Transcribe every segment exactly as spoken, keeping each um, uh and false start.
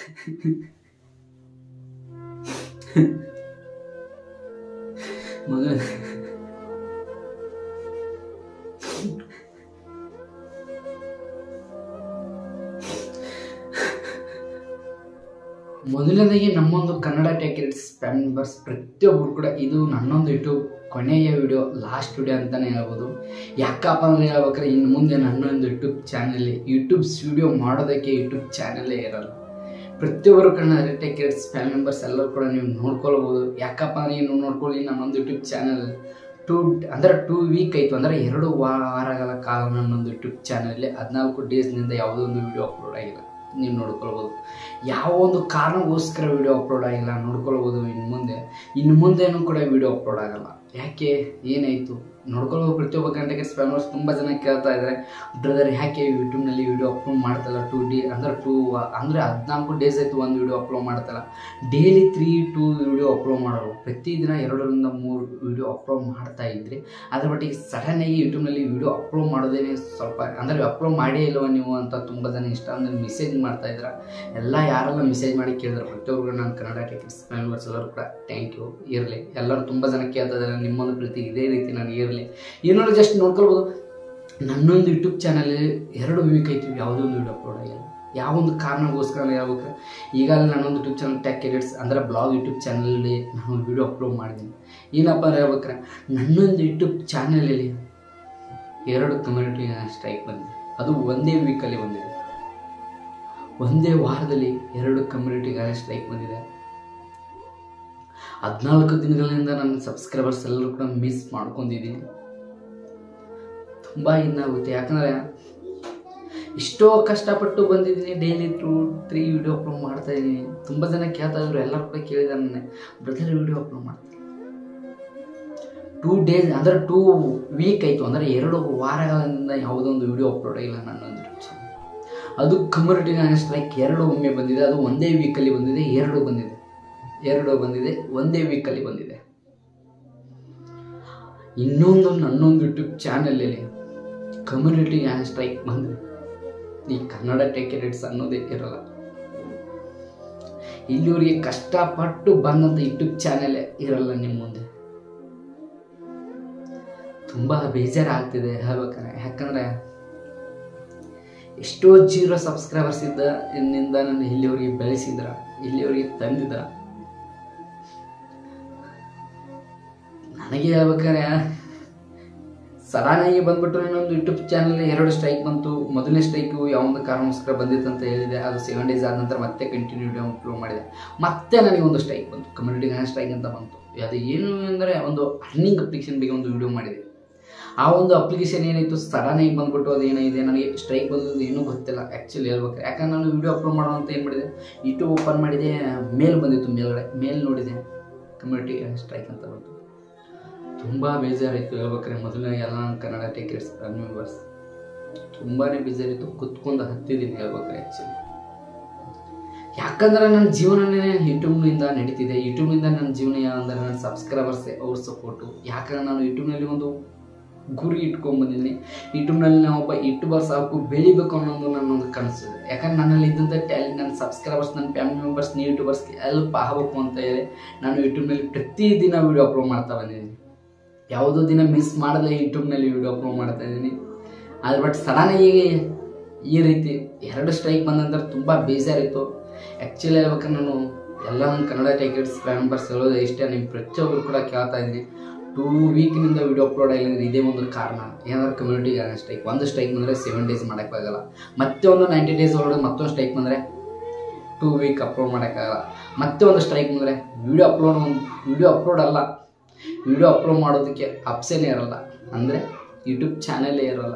ಮೊದಲ ಮೊದಲನೇದಾಗಿ ನಮ್ಮೊಂದು Kannada tech rates family members ಪ್ರತಿಯೊಬ್ಬರು ಕೂಡ ಇದು ನನ್ನೊಂದು ಯೂಟ್ಯೂಬ್ ಕೊನೆಯ ವಿಡಿಯೋ, ಲಾಸ್ಟ್ ವಿಡಿಯೋ ಅಂತಲೇ ಹೇಳ್ಬೋದು. ಯಾಕಪ್ಪ ಅಂದರೆ ಹೇಳ್ಬೇಕಾದ್ರೆ ಇನ್ನು ಮುಂದೆ ನನ್ನೊಂದು ಯೂಟ್ಯೂಬ್ ಚಾನಲ್ ಯೂಟ್ಯೂಬ್ಸ್ ವಿಡಿಯೋ ಮಾಡೋದಕ್ಕೆ ಯೂಟ್ಯೂಬ್ ಚಾನಲ್ಲೇ ಇರಲ್ಲ. ಪ್ರತಿಯೊಬ್ಬರು Kannada tech rates family members ಎಲ್ಲರೂ ಕೂಡ ನೀವು ನೋಡ್ಕೊಳ್ಬೋದು. ಯಾಕಪ್ಪ ಅಂದರೆ ನೀವು ನೋಡ್ಕೊಳ್ಳಿ, ನನ್ನೊಂದು ಯೂಟ್ಯೂಬ್ ಚಾನಲ್ ಟೂ ಅಂದರೆ ಟೂ ವೀಕ್ ಆಯಿತು ಅಂದರೆ ಎರಡು ವಾರಗಳ ಕಾಲ ನನ್ನೊಂದು ಯೂಟ್ಯೂಬ್ ಚಾನಲಲ್ಲಿ ಹದಿನಾಲ್ಕು ಡೇಸ್ನಿಂದ ಯಾವುದೋ ಒಂದು ವಿಡಿಯೋ ಅಪ್ಲೋಡ್ ಆಗಿಲ್ಲ. ನೀವು ನೋಡ್ಕೊಳ್ಬೋದು. ಯಾವ ಒಂದು ಕಾರಣಕ್ಕೋಸ್ಕರ ವಿಡಿಯೋ ಅಪ್ಲೋಡ್ ಆಗಿಲ್ಲ ನೋಡ್ಕೊಳ್ಬೋದು. ಇನ್ನು ಮುಂದೆ ಇನ್ನು ಮುಂದೇನೂ ಕೂಡ ವಿಡಿಯೋ ಅಪ್ಲೋಡ್ ಆಗಲ್ಲ. ಯಾಕೆ, ಏನಾಯಿತು ನೋಡ್ಕೊಳ್ಬೋದು. ಪ್ರತಿಯೊಬ್ಬ ಕಂಟೆಂಟ್ ಸ್ಪ್ಯಾಮರ್ಸ್ ತುಂಬ ಜನ ಕೇಳ್ತಾ ಇದ್ದಾರೆ, ಬ್ರದರ್ ಯಾಕೆ ಯೂಟ್ಯೂಬ್ನಲ್ಲಿ ವಿಡಿಯೋ ಅಪ್ಲೋಡ್ ಮಾಡ್ತಲ್ಲ ಟೂ ಡಿ ಅಂದರೆ ಟೂ ಅಂದರೆ ಹದಿನಾಲ್ಕು ಡೇಸ್ ಆಯಿತು ಒಂದು ವಿಡಿಯೋ ಅಪ್ಲೋಡ್ ಮಾಡ್ತಲ್ಲ, daily three two video upload ಮಾಡೋರು, ಪ್ರತಿದಿನ ಎರಡರಿಂದ ಮೂರು ವಿಡಿಯೋ ಅಪ್ಲೋಡ್ ಮಾಡ್ತಾ ಇದ್ರಿ. ಅದ್ರ ಬಟ್ಟಿಗೆ ಸಡನ್ನಾಗಿ ಯೂಟ್ಯೂಬ್ನಲ್ಲಿ ವಿಡಿಯೋ ಅಪ್ಲೋಡ್ ಮಾಡೋದೇನೆ ಸ್ವಲ್ಪ ಅಂದರೆ ಅಪ್ಲೋಡ್ ಮಾಡೇ ಇಲ್ವ ನೀವು ಅಂತ ತುಂಬ ಜನ ಇಷ್ಟ ಅಂದರೆ ಮೆಸೇಜ್ ಮಾಡ್ತಾ ಇದ್ರ. ಎಲ್ಲ ಯಾರೆಲ್ಲ ಮೆಸೇಜ್ ಮಾಡಿ ಕೇಳಿದ್ರು ಪ್ರತಿಯೊಬ್ಬರು ನಾನು ಕನ್ನಡ ಟೆಕ್ ಮೆಂಬರ್ಸ್ ಎಲ್ಲರೂ ಕೂಡ ಥ್ಯಾಂಕ್ ಯು ಇರಲಿ. ಎಲ್ಲರೂ ತುಂಬ ಜನ ಕೇಳ್ತಾ ಇದ್ದಾರೆ, ನಿಮ್ಮೊಂದು ಪ್ರೀತಿ ಇದೇ ರೀತಿ ನನಗೆ ಇರಲಿ. ಏನಾದ್ರು ಜಸ್ಟ್ ನೋಡ್ಕೊಳ್ಬೋದು. ನನ್ನೊಂದು ಯೂಟ್ಯೂಬ್ ಚಾನಲ್ ಎರಡು ವೀಕ್ ಆಯ್ತು ಯಾವುದೋ ಒಂದು ವಿಡಿಯೋ ಅಪ್ಲೋಡ್ ಆಗಿಲ್ಲ. ಯಾವೊಂದು ಕಾರಣಕ್ಕೋಸ್ಕರ ಹೇಳ್ಬೇಕು, ಈಗಾಗಲೇ ನನ್ನೊಂದು ಯೂಟ್ಯೂಬ್ ಚಾನಲ್ ಟೆಕ್ ಎಡಿಟ್ಸ್ ಅಂದರೆ ಬ್ಲಾಗ್ ಯೂಟ್ಯೂಬ್ ಚಾನಲಲ್ಲಿ ನಾನೊಂದು ವಿಡಿಯೋ ಅಪ್ಲೋಡ್ ಮಾಡಿದ್ದೀನಿ. ಏನಪ್ಪ ಅಂದ್ರೆ ಹೇಳ್ಬೇಕಾರೆ ನನ್ನೊಂದು ಯೂಟ್ಯೂಬ್ ಚಾನಲಲ್ಲಿ ಎರಡು ಕಮ್ಯುನಿಟಿ ಸ್ಟ್ರೈಕ್ ಬಂದಿದೆ. ಅದು ಒಂದೇ ವೀಕಲ್ಲಿ ಬಂದಿದೆ, ಒಂದೇ ವಾರದಲ್ಲಿ ಎರಡು ಕಮ್ಯುನಿಟಿ ಸ್ಟ್ರೈಕ್ ಬಂದಿದೆ. ಹದಿನಾಲ್ಕು ದಿನಗಳಿಂದ ನನ್ನ ಸಬ್ಸ್ಕ್ರೈಬರ್ಸ್ ಎಲ್ಲರೂ ಕೂಡ ಮಿಸ್ ಮಾಡ್ಕೊಂಡಿದ್ದೀನಿ. ತುಂಬ ಇನ್ನಾಗುತ್ತೆ. ಯಾಕಂದರೆ ಎಷ್ಟೋ ಕಷ್ಟಪಟ್ಟು ಬಂದಿದ್ದೀನಿ, daily two three video upload ಮಾಡ್ತಾ ಇದ್ದೀನಿ. ತುಂಬ ಜನ ಕೇಳ್ತಾ ಇದ್ರು, ಎಲ್ಲರೂ ಕೂಡ ಕೇಳಿದ್ದಾರೆ ನನ್ನ ಬ್ರದರ್ ವಿಡಿಯೋ ಅಪ್ಲೋಡ್ ಮಾಡ್ತೀನಿ. ಟೂ ಡೇಸ್ ಅಂದರೆ ಟೂ ವೀಕ್ ಆಯಿತು ಅಂದರೆ ಎರಡು ವಾರಗಳಿಂದ ಯಾವುದೋ ಒಂದು ವಿಡಿಯೋ ಅಪ್ಲೋಡ್ ಆಗಿಲ್ಲ ನನ್ನೊಂದು ಚಾನಲ್. ಅದು ಕಮ್ಯುನಿಟಿ ಸ್ಟ್ರೈಕ್ ಎರಡು ಒಮ್ಮೆ ಬಂದಿದೆ. ಅದು ಒಂದೇ ವೀಕಲ್ಲಿ ಬಂದಿದೆ, ಎರಡು ಬಂದಿದೆ ಎರಡು ಬಂದಿದೆ ಒಂದೇ ವೀಕಲ್ಲಿ ಬಂದಿದೆ. ಇನ್ನೊಂದು ನನ್ನೊಂದು ಯೂಟ್ಯೂಬ್ ಚಾನಲಲ್ಲಿ ಕಮ್ಯುನಿಟಿ ಸ್ಟ್ರೈಕ್ ಬಂದರೆ ಈ ಕನ್ನಡ ಟೆಕ್ ಎಡಿಟ್ಸ್ ಅನ್ನೋದೇ ಇರಲ್ಲ. ಇಲ್ಲಿವರೆಗೆ ಕಷ್ಟಪಟ್ಟು ಬಂದಂಥ ಯೂಟ್ಯೂಬ್ ಚಾನಲೇ ಇರಲ್ಲ ನಿಮ್ಮ ಮುಂದೆ. ತುಂಬ ಬೇಜಾರಾಗ್ತಿದೆ ಹೇಳ್ಬೇಕಾರೆ. ಯಾಕಂದರೆ ಎಷ್ಟೋ ಜೀರೋ ಸಬ್ಸ್ಕ್ರೈಬರ್ಸ್ ಇದ್ದ ಇನ್ನಿಂದ ನಾನು ಇಲ್ಲಿವರೆಗೆ ಬೆಳೆಸಿದ್ರ, ಇಲ್ಲಿವರೆಗೆ ತಂದಿದ್ರ. ನನಗೆ ಹೇಳ್ಬೇಕಾರೆ ಸಡನ್ನಾಗಿ ಬಂದ್ಬಿಟ್ಟು ನನ್ನೊಂದು ಯೂಟ್ಯೂಬ್ ಚಾನಲ್ ಎರಡು ಸ್ಟ್ರೈಕ್ ಬಂತು. ಮೊದಲನೇ ಸ್ಟ್ರೈಕು ಯಾವೊಂದು ಕಾರಣಕ್ಕೋಸ್ಕರ ಬಂದಿತ್ತು ಅಂತ ಹೇಳಿದೆ. ಅದು ಸೆವೆನ್ ಡೇಸ್ ಆದ ನಂತರ ಮತ್ತೆ ಕಂಟಿನ್ಯೂ ವಿಡಿಯೋ ಅಪ್ಲೋಡ್ ಮಾಡಿದೆ. ಮತ್ತೆ ನನಗೆ ಒಂದು ಸ್ಟ್ರೈಕ್ ಬಂತು, ಕಮ್ಯುನಿಟಿ ಸ್ಟ್ರೈಕ್ ಅಂತ ಬಂತು. ಅದು ಏನು ಅಂದರೆ ಒಂದು ಅರ್ನಿಂಗ್ ಅಪ್ಲಿಕೇಶನ್ ಬಗ್ಗೆ ಒಂದು ವಿಡಿಯೋ ಮಾಡಿದೆ. ಆ ಒಂದು ಅಪ್ಲಿಕೇಶನ್ ಏನಾಯಿತು ಸಡನ್ನಾಗಿ ಬಂದ್ಬಿಟ್ಟು ಅದು ಏನಾಗಿದೆ ನನಗೆ ಸ್ಟ್ರೈಕ್ ಬಂದದ್ದು ಏನೂ ಗೊತ್ತಿಲ್ಲ ಆ್ಯಕ್ಚುಲಿ ಹೇಳ್ಬೇಕಾರೆ. ಯಾಕಂದ್ರೆ ನಾನು ವಿಡಿಯೋ ಅಪ್ಲೋಡ್ ಮಾಡೋ ಅಂತ ಏನು ಮಾಡಿದೆ, ಯೂಟ್ಯೂಬ್ ಓಪನ್ ಮಾಡಿದೆ, ಮೇಲ್ ಬಂದಿತ್ತು, ಮೇಲ್ಗಡೆ ಮೇಲ್ ನೋಡಿದೆ ಕಮ್ಯುನಿಟಿ ಸ್ಟ್ರೈಕ್ ಅಂತ ಬಂತು. ತುಂಬ ಬೇಜಾರಾಯಿತು ಹೇಳ್ಬೇಕಾರೆ. ಮೊದಲನೇ ಎಲ್ಲ ಕನ್ನಡ ಟೆಕ್ ರೇಟ್ಸ್ ಮೆಂಬರ್ಸ್ ತುಂಬಾ ಬೇಜಾರಿತ್ತು. ಕುತ್ಕೊಂಡು ಹತ್ತಿದ್ದೀನಿ ಹೇಳ್ಬೇಕಾರೆ ಆ್ಯಕ್ಚುಲಿ. ಯಾಕಂದರೆ ನನ್ನ ಜೀವನನೇ ಯೂಟ್ಯೂಬ್ನಿಂದ ನಡೀತಿದೆ. ಯೂಟ್ಯೂಬ್ನಿಂದ ನನ್ನ ಜೀವನ ಅಂದರೆ ನನ್ನ ಸಬ್ಸ್ಕ್ರೈಬರ್ಸೇ ಅವ್ರ ಸಪೋರ್ಟು. ಯಾಕಂದರೆ ನಾನು ಯೂಟ್ಯೂಬ್ನಲ್ಲಿ ಒಂದು ಗುರಿ ಇಟ್ಕೊಂಡ್ಬಂದಿದ್ದೀನಿ. ಯೂಟ್ಯೂಬ್ನಲ್ಲಿ ನಾವು ಒಬ್ಬ ಯೂಟ್ಯೂಬರ್ ಸಾಕು ಬೆಳಿಬೇಕು ಅನ್ನೋದು ನನ್ನೊಂದು ಕನಸು. ಯಾಕಂದ್ರೆ ನನ್ನಲ್ಲಿ ಇದ್ದಂಥ ಟ್ಯಾಲೆಂಟ್ ನನ್ನ ಸಬ್ಸ್ಕ್ರೈಬರ್ಸ್, ನನ್ನ ಫ್ಯಾಮಿಲಿ ಮೆಂಬರ್ಸ್, ನ್ಯೂ ಯೂಟ್ಯೂಬರ್ಸ್ಗೆ ಹೆಲ್ಪ್ ಆಗಬೇಕು ಅಂತ ಹೇಳಿ ನಾನು ಯೂಟ್ಯೂಬ್ನಲ್ಲಿ ಪ್ರತಿದಿನ ವೀಡಿಯೋ ಅಪ್ಲೋಡ್ ಮಾಡ್ತಾ ಬಂದಿದ್ದೀನಿ. ಯಾವುದೋ ದಿನ ಮಿಸ್ ಮಾಡದೆ ಯೂಟ್ಯೂಬ್ನಲ್ಲಿ ವೀಡಿಯೋ ಅಪ್ಲೋಡ್ ಮಾಡ್ತಾ ಇದ್ದೀನಿ. ಅದ್ರ ಬಟ್ ಸಡನ್ನಾಗಿ ಈ ರೀತಿ ಎರಡು ಸ್ಟ್ರೈಕ್ ಬಂದ ನಂತರ ತುಂಬ ಬೇಜಾರಿತ್ತು ಆ್ಯಕ್ಚುಲಿ ಹೇಳ್ಬೇಕಾದ್ರೆ. ನಾನು ಎಲ್ಲ ನನ್ನ ಕನ್ನಡ ಟೆಕ್ ರೇಟ್ಸ್ ಮೆಂಬರ್ಸ್ ಹೇಳೋದು ಇಷ್ಟೇ, ನಿಮ್ಮ ಪ್ರತಿಯೊಬ್ಬರು ಕೂಡ ಕೇಳ್ತಾ ಇದ್ದೀನಿ. ಟೂ ವೀಕ್ನಿಂದ ವೀಡಿಯೋ ಅಪ್ಲೋಡ್ ಆಗಿಲ್ಲ ಅಂದರೆ ಇದೇ ಒಂದು ಕಾರಣ. ಏನಾದ್ರು ಕಮ್ಯುನಿಟಿ ಸ್ಟ್ರೈಕ್, ಒಂದು ಸ್ಟ್ರೈಕ್ ಬಂದರೆ ಸೆವೆನ್ ಡೇಸ್ ಮಾಡೋಕ್ಕಾಗಲ್ಲ. ಮತ್ತೆ ಒಂದು ನೈಂಟಿ ಡೇಸ್ ಒಳಗಡೆ ಮತ್ತೊಂದು ಸ್ಟ್ರೈಕ್ ಬಂದರೆ ಟೂ ವೀಕ್ ಅಪ್ಲೋಡ್ ಮಾಡೋಕ್ಕಾಗಲ್ಲ. ಮತ್ತೆ ಒಂದು ಸ್ಟ್ರೈಕ್ ಬಂದರೆ ವೀಡಿಯೋ ಅಪ್ಲೋಡ್ ಒಂದು ವೀಡಿಯೋ ಅಪ್ಲೋಡ್ ಅಲ್ಲ ವಿಡಿಯೋ ಅಪ್ಲೋಡ್ ಮಾಡೋದಕ್ಕೆ ಆಪ್ಷನ್ನೇ ಇರಲ್ಲ, ಅಂದರೆ ಯೂಟ್ಯೂಬ್ ಚಾನಲೇ ಇರಲ್ಲ.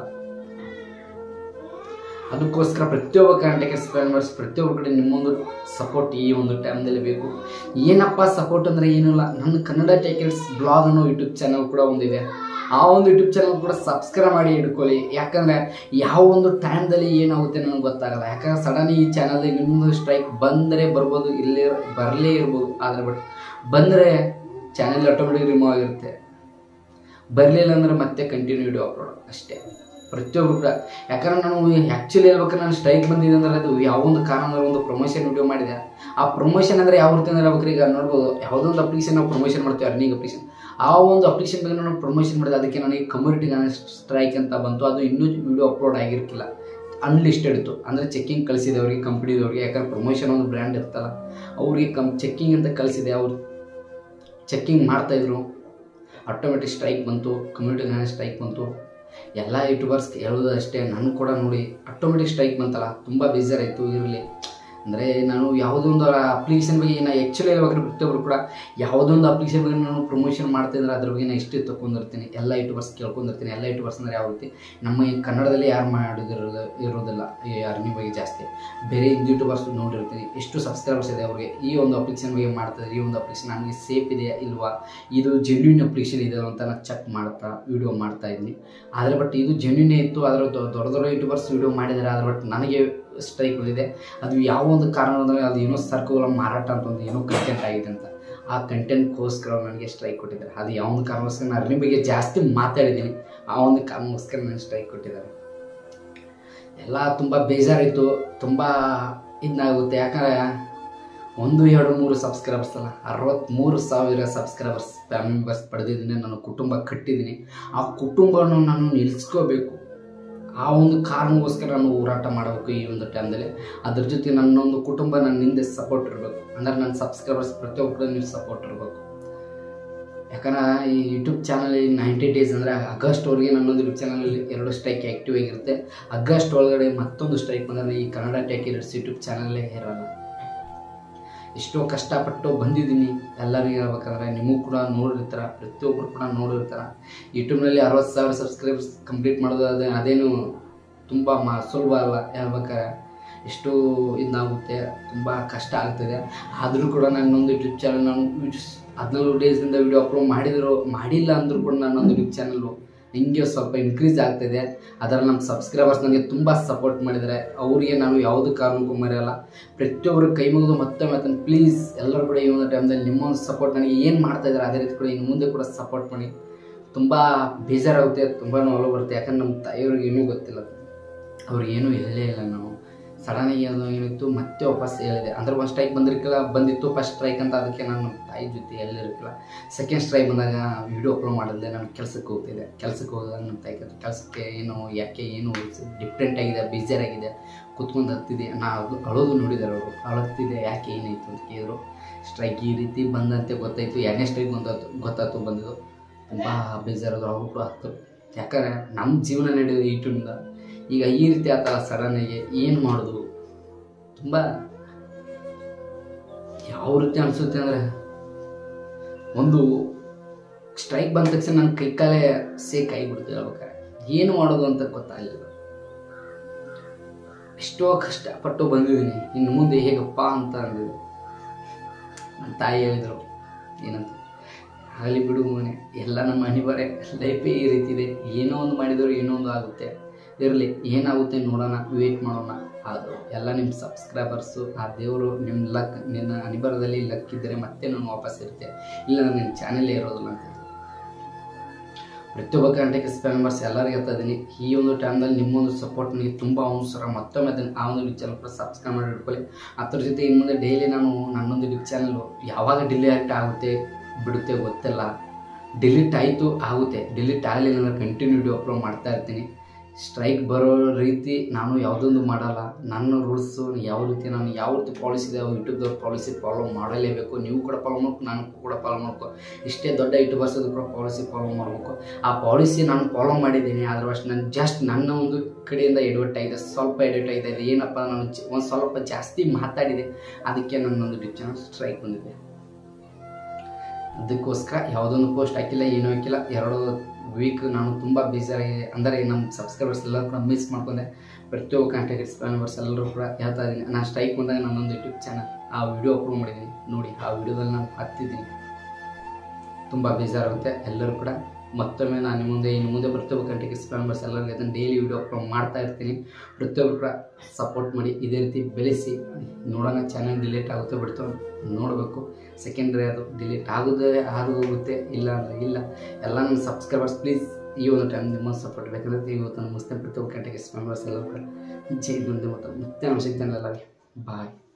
ಅದಕ್ಕೋಸ್ಕರ ಪ್ರತಿಯೊಬ್ಬ ಕನ್ನಡ ಮೆಂಬರ್ಸ್ ಪ್ರತಿಯೊಬ್ಬರ ಕಡೆ ನಿಮ್ಮೊಂದು ಸಪೋರ್ಟ್ ಈ ಒಂದು ಟೈಮ್ದಲ್ಲಿ ಬೇಕು. ಏನಪ್ಪ ಸಪೋರ್ಟ್ ಅಂದರೆ ಏನೂ ಇಲ್ಲ, ನನ್ನ ಕನ್ನಡ ಟೆಕ್ ರೇಟ್ಸ್ ಬ್ಲಾಗ್ ಅನ್ನೋ ಯೂಟ್ಯೂಬ್ ಚಾನಲ್ ಕೂಡ ಒಂದಿದೆ. ಆ ಒಂದು ಯೂಟ್ಯೂಬ್ ಚಾನಲ್ ಕೂಡ ಸಬ್ಸ್ಕ್ರೈಬ್ ಮಾಡಿ ಇಟ್ಕೊಳ್ಳಿ. ಯಾಕಂದರೆ ಯಾವ ಒಂದು ಟೈಮ್ದಲ್ಲಿ ಏನಾಗುತ್ತೆ ನನಗೆ ಗೊತ್ತಾಗಲ್ಲ. ಯಾಕಂದರೆ ಸಡನ್ ಈ ಚಾನಲ್ದಾಗ ಇನ್ನೊಂದು ಸ್ಟ್ರೈಕ್ ಬಂದರೆ ಬರ್ಬೋದು, ಇಲ್ಲೇ ಬರಲೇ ಇರ್ಬೋದು. ಆದರೆ ಬಟ್ ಬಂದರೆ ಚಾನಲ್ ಆಟೋಮೆಟಿಕ್ ರಿಮೂವ್ ಆಗಿರುತ್ತೆ, ಬರಲಿಲ್ಲ ಅಂದರೆ ಮತ್ತೆ ಕಂಟಿನ್ಯೂ ವಿಡಿಯೋ ಅಪ್ಲೋಡ್ ಅಷ್ಟೇ. ಪ್ರತಿಯೊಬ್ಬರು ಕೂಡ. ಯಾಕಂದ್ರೆ ನಾನು ಆ್ಯಕ್ಚುಲಿ ಹೇಳ್ಬೇಕಾದ್ರೆ ನಾನು ಸ್ಟ್ರೈಕ್ ಬಂದಿದೆ ಅಂದ್ರೆ ಅದು ಯಾವೊಂದು ಕಾರಣ ಒಂದು ಪ್ರಮೋಷನ್ ವಿಡಿಯೋ ಮಾಡಿದೆ. ಆ ಪ್ರಮೋಷನ್ ಅಂದರೆ ಯಾವ ರೀತಿ ಅಂದ್ರೆ ಹೇಳ್ಬೇಕ್ರಿ, ಈಗ ನೋಡ್ಬೋದು ಯಾವುದೊಂದು ಅಪ್ಲಿಕೇಶನ್ ನಾವು ಪ್ರಮೋಷನ್ ಮಾಡ್ತೀವಿ, ಅರ್ನಿಂಗ್ ಅಪ್ಲಿಕೇಶನ್. ಆ ಒಂದು ಅಪ್ಲಿಕೇಶನ್ ಬಗ್ಗೆ ನಾನು ಪ್ರಮೋಷನ್ ಮಾಡಿದೆ, ಅದಕ್ಕೆ ನನಗೆ ಕಮ್ಯುನಿಟಿ ಸ್ಟ್ರೈಕ್ ಅಂತ ಬಂತು. ಅದು ಇನ್ನೂ ವಿಡಿಯೋ ಅಪ್ಲೋಡ್ ಆಗಿರ್ಕಿಲ್ಲ, ಅನ್ಲಿಸ್ಟೆಡ್ ಇತ್ತು. ಅಂದರೆ ಚೆಕ್ಕಿಂಗ್ ಕಳಿಸಿದೆ ಅವರಿಗೆ, ಕಂಪ್ನಿದವ್ರಿಗೆ. ಯಾಕಂದ್ರೆ ಪ್ರಮೋಷನ್ ಒಂದು ಬ್ರ್ಯಾಂಡ್ ಇರ್ತಲ್ಲ, ಅವ್ರಿಗೆ ಕಮ್ ಚೆಕ್ಕಿಂಗ್ ಅಂತ ಕಳಿಸಿದೆ. ಅವರು ಚೆಕ್ಕಿಂಗ್ ಮಾಡ್ತಾಯಿದ್ರು, ಆಟೋಮೆಟಿಕ್ ಸ್ಟ್ರೈಕ್ ಬಂತು, ಕಮ್ಯುನಿಟಿ ಸ್ಟ್ರೈಕ್ ಬಂತು. ಎಲ್ಲ ಯೂಟ್ಯೂಬರ್ಸ್ ಹೇಳೋದು ಅಷ್ಟೇ, ನಾನು ಕೂಡ ನೋಡಿ ಆಟೋಮೆಟಿಕ್ ಸ್ಟ್ರೈಕ್ ಬಂತಲ್ಲ, ತುಂಬ ಬೇಜಾರಾಯಿತು. ಇರಲಿ ಅಂದರೆ ನಾನು ಯಾವುದೊಂದು ಅಪ್ಲಿಕೇಶನ್ ಬಗ್ಗೆ ನಾನು ಆ್ಯಕ್ಚುಲಿ ಹೇಳ್ಬೇಕಾದ್ರೆ ಪ್ರತಿಯೊಬ್ಬರು ಕೂಡ ಯಾವುದೊಂದು ಅಪ್ಲಿಕೇಶನ್ ಬಗ್ಗೆ ನಾನು ಪ್ರಮೋಷನ್ ಮಾಡ್ತಿದ್ರೆ ಅದ್ರ ಬಗ್ಗೆ ನಾನು ಇಷ್ಟು ತೊಗೊಂಡಿರ್ತೀನಿ, ಎಲ್ಲ ಯೂಟ್ಯೂಬರ್ಸ್ ಕೇಳ್ಕೊಂಡಿರ್ತೀನಿ. ಎಲ್ಲ ಯೂಟ್ಯೂಬರ್ಸ್ ಅಂದರೆ ಯಾವ ರೀತಿ ನಮ್ಮ ಈ ಕನ್ನಡದಲ್ಲಿ ಯಾರು ಮಾಡಿದಿರೋದು ಇರೋದಿಲ್ಲ ಈ ಅರ್ನಿಂಗ್ ಬಗ್ಗೆ ಜಾಸ್ತಿ, ಬೇರೆ ಹಿಂದಿ ಯೂಟ್ಯೂಬರ್ಸ್ ನೋಡಿರ್ತೀನಿ. ಎಷ್ಟು ಸಬ್ಸ್ಕ್ರೈಬರ್ಸ್ ಇದೆ ಅವ್ರಿಗೆ, ಈ ಒಂದು ಅಪ್ಲಿಕೇಶನ್ ಬಗ್ಗೆ ಮಾಡ್ತಿದ್ದಾರೆ, ಈ ಒಂದು ಅಪ್ಲಿಕೇಶನ್ ನನಗೆ ಸೇಫ್ ಇದೆಯಾ ಇಲ್ವಾ, ಇದು ಜೆನ್ಯೂನ್ ಅಪ್ಲಿಕೇಶನ್ ಇದೆ ಅಂತ ನಾನು ಚೆಕ್ ಮಾಡ್ತಾ ವೀಡಿಯೋ ಮಾಡ್ತಾ ಇದ್ದೀನಿ. ಆದರೆ ಬಟ್ ಇದು ಜೆನ್ಯೂನೇ ಇತ್ತು, ಅದರ ದೊಡ್ಡ ದೊಡ್ಡ ಯೂಟ್ಯೂಬರ್ಸ್ ವೀಡಿಯೋ ಮಾಡಿದ್ದಾರೆ. ಆದರೆ ಬಟ್ ನನಗೆ ಸ್ಟ್ರೈಕ್ ಬಂದಿದೆ. ಅದು ಯಾವ ಒಂದು ಕಾರಣ ಅಂದರೆ ಅದು ಏನೋ ಸರ್ಕುಗಳ ಮಾರಾಟ ಅಂತ ಒಂದು ಏನೋ ಕಂಟೆಂಟ್ ಆಗಿದೆ ಅಂತ, ಆ ಕಂಟೆಂಟ್ಗೋಸ್ಕರ ನನಗೆ ಸ್ಟ್ರೈಕ್ ಕೊಟ್ಟಿದ್ದಾರೆ. ಅದು ಯಾವ ಒಂದು ಕಾರಣಕ್ಕೋಸ್ಕರ ನಾನು ಅರ್ನಿಂಗ್ ಬಗ್ಗೆ ಜಾಸ್ತಿ ಮಾತಾಡಿದ್ದೀನಿ, ಆ ಒಂದು ಕಾರಣಕ್ಕೋಸ್ಕರ ನನಗೆ ಸ್ಟ್ರೈಕ್ ಕೊಟ್ಟಿದ್ದಾರೆ. ಎಲ್ಲ ತುಂಬ ಬೇಜಾರಿತ್ತು, ತುಂಬ ಇದಾಗುತ್ತೆ. ಯಾಕಂದರೆ ಒಂದು ಎರಡು ಮೂರು ಸಬ್ಸ್ಕ್ರೈಬರ್ಸ್ ಅಲ್ಲ, ಅರವತ್ತ್ಮೂರು ಸಾವಿರ ಸಬ್ಸ್ಕ್ರೈಬರ್ಸ್ ಫ್ಯಾಮಿಲಿ ಮೆಂಬರ್ಸ್ ಪಡೆದಿದ್ದೀನಿ. ನನ್ನ ಕುಟುಂಬ ಕಟ್ಟಿದ್ದೀನಿ. ಆ ಕುಟುಂಬವನ್ನು ನಾನು ನಿಲ್ಲಿಸ್ಕೋಬೇಕು, ಆ ಒಂದು ಕಾರಣಕ್ಕೋಸ್ಕರ ನಾನು ಹೋರಾಟ ಮಾಡಬೇಕು ಈ ಒಂದು ಟೈಮ್ದಲ್ಲಿ. ಅದ್ರ ಜೊತೆ ನನ್ನೊಂದು ಕುಟುಂಬ ನನ್ನ ಹಿಂದೆ ಸಪೋರ್ಟ್ ಇರಬೇಕು. ಅಂದರೆ ನನ್ನ ಸಬ್ಸ್ಕ್ರೈಬರ್ಸ್ ಪ್ರತಿಯೊಬ್ಬರು ನೀವು ಸಪೋರ್ಟ್ ಇರಬೇಕು. ಯಾಕಂದ್ರೆ ಈ ಯೂಟ್ಯೂಬ್ ಚಾನಲ್ ನೈಂಟಿ ಡೇಸ್ ಅಂದರೆ ಆಗಸ್ಟ್ವರೆಗೆ ನನ್ನೊಂದು ಯೂಟ್ಯೂಬ್ ಚಾನಲಲ್ಲಿ ಎರಡು ಸ್ಟ್ರೈಕ್ ಆ್ಯಕ್ಟಿವ್ ಆಗಿರುತ್ತೆ. ಆಗಸ್ಟ್ ಒಳಗಡೆ ಮತ್ತೊಂದು ಸ್ಟ್ರೈಕ್ ಬಂದರೆ ಈ ಕನ್ನಡ ಟೆಕ್ ಎಡಿಟ್ಸ್ ಯೂಟ್ಯೂಬ್ ಚಾನಲ್ಲೇ ಇರಲ್ಲ. ಎಷ್ಟೋ ಕಷ್ಟಪಟ್ಟು ಬಂದಿದ್ದೀನಿ. ಎಲ್ಲರಿಗೂ ಹೇಳ್ಬೇಕಂದ್ರೆ ನಿಮಗೂ ಕೂಡ ನೋಡಿರ್ತಾರೆ, ಪ್ರತಿಯೊಬ್ಬರು ಕೂಡ ನೋಡಿರ್ತಾರೆ. ಯೂಟ್ಯೂಬ್ನಲ್ಲಿ ಅರವತ್ತು ಸಾವಿರ ಸಬ್ಸ್ಕ್ರೈಬರ್ಸ್ ಕಂಪ್ಲೀಟ್ ಮಾಡೋದು ಅದೇ ಅದೇನು ತುಂಬ ಮಾ ಸುಲಭ ಅಲ್ಲ. ಹೇಳ್ಬೇಕಾರೆ ಎಷ್ಟು ಇದಾಗುತ್ತೆ, ತುಂಬ ಕಷ್ಟ ಆಗ್ತದೆ. ಆದರೂ ಕೂಡ ನನ್ನೊಂದು ಯೂಟ್ಯೂಬ್ ಚಾನಲ್ ನಾನು ಹದಿನಾಲ್ಕು ಡೇಸಿಂದ ವೀಡಿಯೋ ಅಪ್ಲೋಡ್ ಮಾಡಿದ್ರು ಮಾಡಿಲ್ಲ ಅಂದರೂ ಕೂಡ ನನ್ನೊಂದು ಯೂಟ್ಯೂಬ್ ಚಾನಲ್ಲು ಹಿಂಗೆ ಸ್ವಲ್ಪ ಇನ್ಕ್ರೀಸ್ ಆಗ್ತಾಯಿದೆ. ಅದರಲ್ಲಿ ನಮ್ಮ ಸಬ್ಸ್ಕ್ರೈಬರ್ಸ್ ನನಗೆ ತುಂಬ ಸಪೋರ್ಟ್ ಮಾಡಿದ್ದಾರೆ. ಅವರಿಗೆ ನಾನು ಯಾವುದೇ ಕಾರಣಕ್ಕೂ ಮರೆಯಲ್ಲ. ಪ್ರತಿಯೊಬ್ಬರು ಕೈ ಮುಗಿದು ಮತ್ತೆ ಮತ್ತೆ ಪ್ಲೀಸ್ ಎಲ್ಲರೂ ಕೂಡ ಈ ಒಂದು ಟೈಮ್ದಲ್ಲಿ ನಿಮ್ಮೊಂದು ಸಪೋರ್ಟ್ ನನಗೆ ಏನು ಮಾಡ್ತಾಯಿದ್ದಾರೆ ಅದೇ ರೀತಿ ಕೂಡ ಇನ್ನು ಮುಂದೆ ಕೂಡ ಸಪೋರ್ಟ್ ಮಾಡಿ. ತುಂಬ ಬೇಜಾರಾಗುತ್ತೆ, ತುಂಬಾ ನೋವು ಬರುತ್ತೆ. ಯಾಕಂದ್ರೆ ನಮ್ಮ ತಾಯಿಯವ್ರಿಗೆ ಏನೂ ಗೊತ್ತಿಲ್ಲ, ಅವ್ರಿಗೇನೂ ಹೇಳೇ ಇಲ್ಲ. ನಾವು ಸಡನ್ನಾಗಿ ಅದು ಏನಿತ್ತು ಮತ್ತೆ ವಾಪಸ್ ಹೇಳಿದೆ. ಅಂದ್ರೆ ಒಂದು ಸ್ಟ್ರೈಕ್ ಬಂದಿರ್ಕಿಲ್ಲ ಬಂದಿತ್ತು ಫಸ್ಟ್ ಸ್ಟ್ರೈಕ್ ಅಂತ, ಅದಕ್ಕೆ ನಾನು ನಮ್ಮ ತಾಯಿ ಜೊತೆ ಎಲ್ಲಿರ್ಕಿಲ್ಲ. ಸೆಕೆಂಡ್ ಸ್ಟ್ರೈಕ್ ಬಂದಾಗ ವಿಡಿಯೋ ಅಪ್ಲೋಡ್ ಮಾಡಿದ್ದೆ. ನಾನು ಕೆಲಸಕ್ಕೆ ಹೋಗ್ತಿದ್ದೆ. ಕೆಲಸಕ್ಕೆ ಹೋದಾಗ ನಮ್ಮ ತಾಯಿ ಕೆಲಸಕ್ಕೆ ಏನು ಯಾಕೆ ಏನು ಡಿಫ್ರೆಂಟ್ ಆಗಿದೆ, ಬೇಜಾರಾಗಿದೆ, ಕೂತ್ಕೊಂಡು ಹತ್ತಿದೆ. ನಾನು ಅಳೋದು ನೋಡಿದ್ದಾರೆ ಅವರು, ಅಳುತ್ತಿದೆ ಯಾಕೆ ಏನಾಯಿತು ಅಂತ ಕೇಳಿದ್ರು. ಸ್ಟ್ರೈಕ್ ಈ ರೀತಿ ಬಂದಂತೆ ಗೊತ್ತಾಯಿತು. ಎರಡನೇ ಸ್ಟ್ರೈಕ್ ಬಂದಾಯ್ತು ಗೊತ್ತಾಯ್ತು ಬಂದಿದ್ದು. ತುಂಬ ಬೇಜಾರಾದ್ರು ಅವರು ಕೂಡ ಹತ್ತು. ಯಾಕಂದರೆ ನಮ್ಮ ಜೀವನ ನಡೆಯೋದು ಯೂಟ್ಯೂಬ್ನಿಂದ. ಈಗ ಈ ರೀತಿ ಆತಲ್ಲ ಸಡನ್ನಾಗಿ ಏನು ಮಾಡೋದು, ತುಂಬ ಯಾವ ರೀತಿ ಅನಿಸುತ್ತೆ ಅಂದರೆ ಒಂದು ಸ್ಟ್ರೈಕ್ ಬಂದ ತಕ್ಷಣ ನನ್ನ ಕೈ ಕಾಲೇ ಸೇಕ್ ಆಗಿಬಿಡ್ತು. ಹೇಳ್ಬೇಕಾರೆ ಏನು ಮಾಡೋದು ಅಂತ ಗೊತ್ತಾಗಲಿಲ್ಲ. ಎಷ್ಟೋ ಕಷ್ಟಪಟ್ಟು ಬಂದಿದ್ದೀನಿ, ಇನ್ನು ಮುಂದೆ ಹೇಗಪ್ಪ ಅಂತ ಅಂದಿದೆ. ನನ್ನ ತಾಯಿ ಹೇಳಿದರು ಏನಂತ, ಆಗಲಿ ಬಿಡು ಮನೆ, ಎಲ್ಲ ನಮ್ಮ ಅನಿವಾರ್ಯ, ಲೈಫೇ ಈ ರೀತಿ ಇದೆ. ಏನೋ ಒಂದು ಮಾಡಿದರೂ ಏನೋ ಒಂದು ಆಗುತ್ತೆ, ಇರಲಿ ಏನಾಗುತ್ತೆ ನೋಡೋಣ, ವೇಟ್ ಮಾಡೋಣ. ಅದು ಎಲ್ಲ ನಿಮ್ಮ ಸಬ್ಸ್ಕ್ರೈಬರ್ಸು, ಆ ದೇವರು ನಿಮ್ಮ ಲಕ್, ನಿನ್ನ ಅನಿವಾರ್ಯದಲ್ಲಿ ಲಕ್ ಇದ್ದರೆ ಮತ್ತೆ ನಾನು ವಾಪಸ್ ಇರುತ್ತೆ, ಇಲ್ಲ ನಾನು ನಿನ್ನ ಚಾನಲೇ ಇರೋದಿಲ್ಲ ಅಂತ. ಪ್ರತಿಯೊಬ್ಬ ಕಂಟೆಂಟ್ ಮೆಂಬರ್ಸ್ ಎಲ್ಲರಿಗೂ ಹೇಳ್ತಾ ಇದ್ದೀನಿ, ಈ ಒಂದು ಟೈಮ್ದಲ್ಲಿ ನಿಮ್ಮೊಂದು ಸಪೋರ್ಟ್ ನನಗೆ ತುಂಬ ಅವಸರ. ಮತ್ತೊಮ್ಮೆ ಅದನ್ನು ಆ ಒಂದು ಯೂಟ್ಯೂಬ್ ಚಾನಲ್ ಕೂಡ ಸಬ್ಸ್ಕ್ರೈಬ್ ಮಾಡಿ ಇಟ್ಕೊಳ್ಳಿ. ಅದ್ರ ಜೊತೆ ಇನ್ನು ಮುಂದೆ ಡೈಲಿ ನಾನು ನನ್ನೊಂದು ಯೂಟ್ಯೂಬ್ ಚಾನಲ್ಲು ಯಾವಾಗ ಡಿಲೀಟ್ ಆಗುತ್ತೆ ಬಿಡುತ್ತೆ ಗೊತ್ತಿಲ್ಲ. ಡಿಲೀಟ್ ಆಯಿತು ಆಗುತ್ತೆ, ಡಿಲೀಟ್ ಆಗಲಿಲ್ಲ ಅಂದರೆ ಕಂಟಿನ್ಯೂ ವಿಡಿಯೋ ಅಪ್ಲೋಡ್ ಮಾಡ್ತಾ ಇರ್ತೀನಿ. ಸ್ಟ್ರೈಕ್ ಬರೋ ರೀತಿ ನಾನು ಯಾವುದೊಂದು ಮಾಡಲ್ಲ. ನನ್ನ ರೂಲ್ಸು ಯಾವ ರೀತಿ ನಾನು ಯಾವ ರೀತಿ ಪಾಲಿಸಿ ಇದೆ ಯೂಟ್ಯೂಬ್ದವ್ರ ಪಾಲಿಸಿ ಫಾಲೋ ಮಾಡಲೇಬೇಕು. ನೀವು ಕೂಡ ಫಾಲೋ ಮಾಡ್ಬೇಕು, ನಾನು ಕೂಡ ಫಾಲೋ ಮಾಡ್ಕೊ. ಇಷ್ಟೇ ದೊಡ್ಡ ಯೂಟ್ಯೂಬರ್ಸ್ ಅದು ಕೂಡ ಪಾಲಿಸಿ ಫಾಲೋ ಮಾಡಬೇಕು. ಆ ಪಾಲಿಸಿ ನಾನು ಫಾಲೋ ಮಾಡಿದ್ದೀನಿ. ಆದರೂ ಅಷ್ಟು ನಾನು ಜಸ್ಟ್ ನನ್ನ ಒಂದು ಕಡೆಯಿಂದ ಎಡವಟ್ ಆಗಿದೆ, ಸ್ವಲ್ಪ ಎಡವಟ್ ಆಗಿದೆ. ಏನಪ್ಪ ನಾನು ಒಂದು ಸ್ವಲ್ಪ ಜಾಸ್ತಿ ಮಾತಾಡಿದೆ, ಅದಕ್ಕೆ ನನ್ನೊಂದು ಯೂಟ್ಯೂಬ್ ಚಾನಲ್ ಸ್ಟ್ರೈಕ್ ಬಂದಿದೆ. ಅದಕ್ಕೋಸ್ಕರ ಯಾವುದೊಂದು ಪೋಸ್ಟ್ ಹಾಕಿಲ್ಲ, ಏನೂ ಹಾಕಿಲ್ಲ. ಎರಡು ವೀಕ್ ನಾನು ತುಂಬ ಬೇಜಾರಾಗಿ, ಅಂದರೆ ನಮ್ಮ ಸಬ್ಸ್ಕ್ರೈಬರ್ಸ್ ಎಲ್ಲರೂ ಕೂಡ ಮಿಸ್ ಮಾಡ್ಕೊಂಡೆ. ಪ್ರತಿಯೊಬ್ಬ ಕಾಂಟ್ಯಾಕ್ಟ್ ಮೆಂಬರ್ಸ್ ಎಲ್ಲರೂ ಕೂಡ ಹೇಳ್ತಾ ಇದ್ದೀನಿ. ನಾನು ಸ್ಟ್ರೈಕ್ ಬಂದಾಗ ನನ್ನೊಂದು ಯೂಟ್ಯೂಬ್ ಚಾನಲ್ ಆ ವಿಡಿಯೋ ಅಪ್ಲೋಡ್ ಮಾಡಿದ್ದೀನಿ ನೋಡಿ. ಆ ವಿಡಿಯೋದಲ್ಲಿ ನಾನು ಹತ್ತಿದ್ದೀನಿ. ತುಂಬ ಬೇಜಾರಾಗುತ್ತೆ. ಎಲ್ಲರೂ ಕೂಡ ಮತ್ತೊಮ್ಮೆ ನಾನು ಮುಂದೆ ಇನ್ನು ಮುಂದೆ ಪ್ರತಿಯೊಬ್ಬ ಕಾಂಟ್ಯಾಕ್ಟ್ ಮೆಂಬರ್ಸ್ ಎಲ್ಲರಿಗೂ ಅದನ್ನು ಡೈಲಿ ವಿಡಿಯೋ ಅಪ್ಲೋಡ್ ಮಾಡ್ತಾ ಇರ್ತೀನಿ. ಪ್ರತಿಯೊಬ್ಬರು ಕೂಡ ಸಪೋರ್ಟ್ ಮಾಡಿ, ಇದೇ ರೀತಿ ಬೆಳೆಸಿ. ನೋಡೋಣ ಚಾನಲ್ ಡಿಲೀಟ್ ಆಗುತ್ತೆ ಬಿಡ್ತು ನೋಡಬೇಕು. ಸೆಕೆಂಡ್ರಿ ಅದು ಡಿಲೀಟ್ ಆಗೋದೇ ಆಗೋಗುತ್ತೆ, ಇಲ್ಲ ಅಂದರೆ ಇಲ್ಲ. ಎಲ್ಲ ನನ್ನ ಸಬ್ಸ್ಕ್ರೈಬರ್ಸ್ ಪ್ಲೀಸ್ ಈ ಒಂದು ಟೈಮ್ ನಿಮ್ಮ ಸಪೋರ್ಟ್ ಬೇಕಂದ್ರೆ ಇವತ್ತು ನಮ್ಮ ಮುಸ್ಲಿಂ ಪ್ರತಿಯೊಬ್ಬ ಕ್ಯಾಟಗರೀಸ್ ಮೆಂಬರ್ಸ್ ಎಲ್ಲ ಕೂಡ ಜೈ ಮುಂದೆ ಮತ್ತು ಮತ್ತೆ ನಮ್ಮ ಸಿಗ್ತಾನಲ್ಲ ಬಾಯ್.